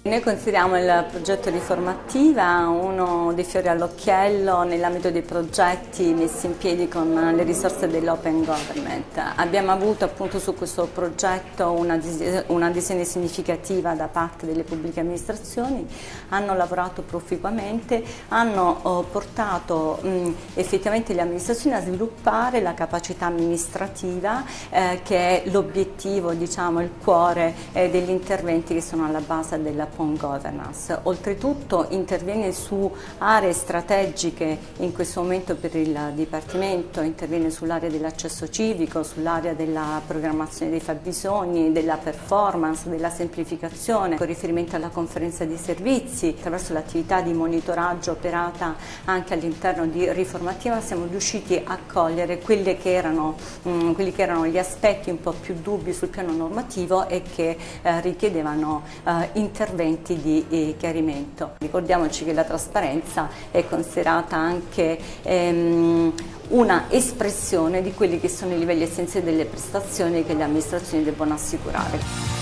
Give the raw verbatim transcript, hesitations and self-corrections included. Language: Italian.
Noi consideriamo il progetto Riformattiva uno dei fiori all'occhiello nell'ambito dei progetti messi in piedi con le risorse dell'Open Government. Abbiamo avuto appunto su questo progetto un'adesione significativa da parte delle pubbliche amministrazioni, hanno lavorato proficuamente, hanno oh, portato mh, effettivamente le amministrazioni a sviluppare la capacità amministrativa eh, che è l'obiettivo, diciamo, il cuore eh, degli interventi che sono alla base della Open Governance. Oltretutto interviene su aree strategiche in questo momento per il Dipartimento, interviene sull'area dell'accesso civico, sull'area della programmazione dei fabbisogni, della performance, della semplificazione, con riferimento alla conferenza di servizi. Attraverso l'attività di monitoraggio operata anche all'interno di Riformattiva siamo riusciti a cogliere quelli che erano, mh, quelli che erano gli aspetti un po' più dubbi sul piano normativo e che eh, richiedevano eh, interventi di eh, chiarimento. Ricordiamoci che la trasparenza è considerata anche ehm, una espressione di quelli che sono i livelli essenziali delle prestazioni che le amministrazioni debbono assicurare.